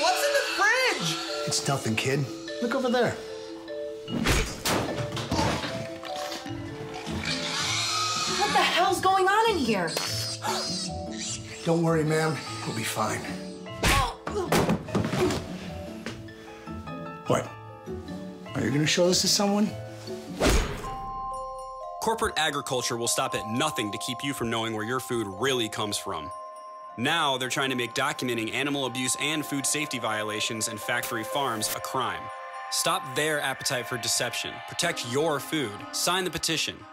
What's in the fridge? It's nothing, kid. Look over there. What the hell's going on in here? Don't worry, ma'am. We'll be fine. What? Are you gonna show this to someone? Corporate agriculture will stop at nothing to keep you from knowing where your food really comes from. Now they're trying to make documenting animal abuse and food safety violations in factory farms a crime. Stop their appetite for deception. Protect your food. Sign the petition.